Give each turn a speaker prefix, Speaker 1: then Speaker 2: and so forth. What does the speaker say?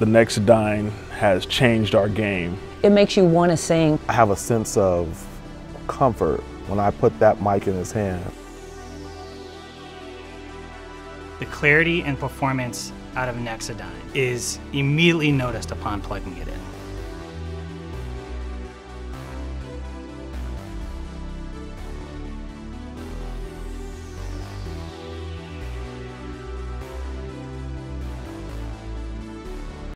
Speaker 1: the Nexadyne has changed our game.
Speaker 2: It makes you want to sing.
Speaker 3: I have a sense of comfort when I put that mic in his hand.
Speaker 4: The clarity and performance out of Nexadyne is immediately noticed upon plugging it in.